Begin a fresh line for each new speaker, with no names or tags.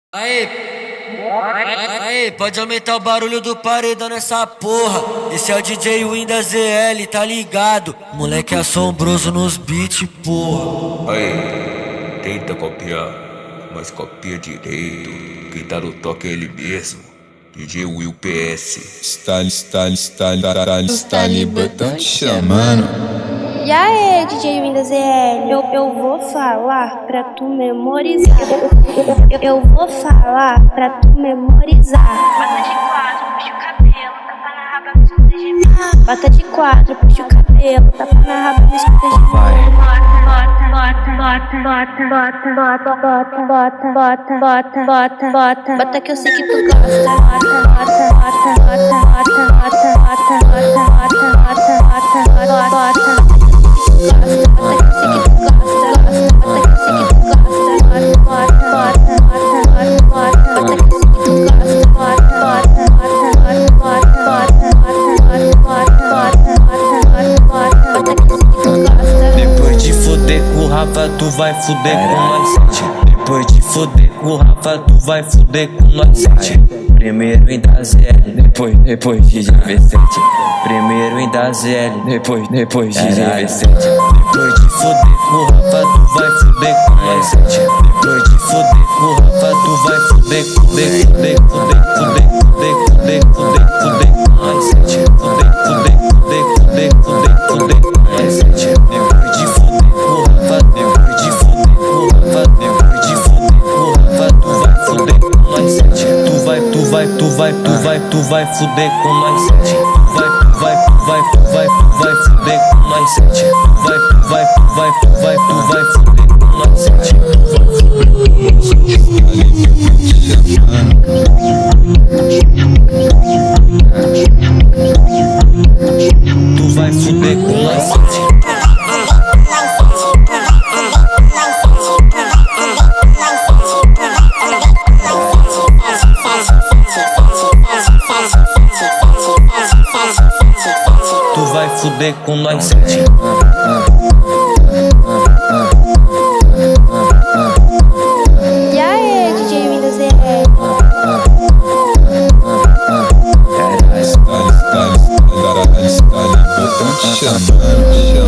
Aí, pode aumentar o barulho do paredão nessa porra. Esse é o DJ Winda ZL, tá ligado? Moleque assombroso nos beats, porra.
Aí, tenta copiar, mas copia direito. Quem tá no toque é ele mesmo, DJ Will PS.
Está botão te chamando.
E aí, DJ Winda ZL, eu vou falar pra tu memorizar. Eu vou falar pra tu memorizar. Bata de quatro, puxa o cabelo, tapa na raba, me escuta gemendo. Bota que eu sei que tu gosta.
Depois de foder com o Rafa, tu vai fuder com nós sete. Depois de foder com o Rafa, tu vai fuder com nós sete. Primeiro em da ZL, depois de GV7. Primeiro em da ZL, depois de GV7. Depois de foder com o Rafa, tu vai fuder com nós sete. Depois de foder com o Rafa, tu vai fuder com nós sete. Tu vai fuder com nós sete. Tu vai fuder com nós sete. Tu vai fuder com nós sete. Tu vai fuder com nós sete. Tu vai fuder com nós sete.
E aí, DJ Winda ZL,
Está botão te chamando.